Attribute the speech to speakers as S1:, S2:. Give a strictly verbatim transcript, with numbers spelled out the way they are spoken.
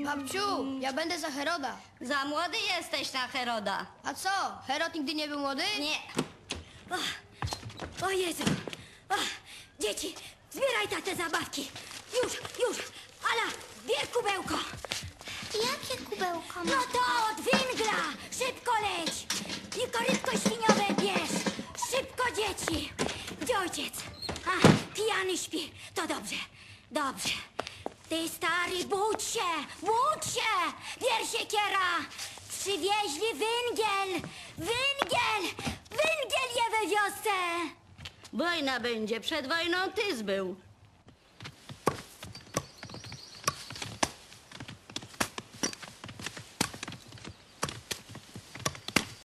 S1: Babciu, ja będę za Heroda.
S2: Za młody jesteś na Heroda.
S1: A co, Herod nigdy nie był młody?
S2: Nie.
S3: O, o Jezu! O, dzieci, zbieraj te zabawki. Już, już. Ala, bierz kubełko.
S4: Jakie kubełko?
S3: No to od węgla. Szybko leć. I korytko świniowe bierz. Szybko, dzieci. Gdzie ojciec? A, pijany śpi. To dobrze, dobrze. Ty, stary, budź się, budź się. Bierz siekiera. Przywieźli węgiel. Węgiel. Węgiel je we wiosce.
S2: Wojna będzie, przed wojną tyz był.